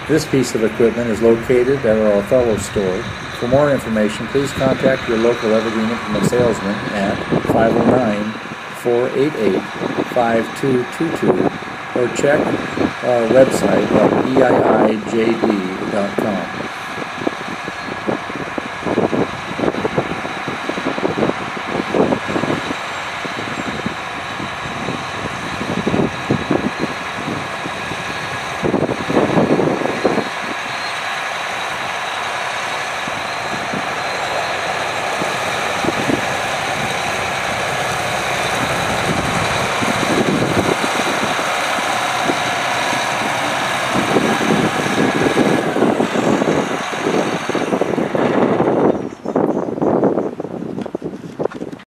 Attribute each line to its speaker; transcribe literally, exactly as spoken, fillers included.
Speaker 1: This piece of equipment is located at our Othello store. For more information, please contact your local Evergreen Implement salesman at five oh nine, four eight eight, five two two two or check our website at E I I J D dot com.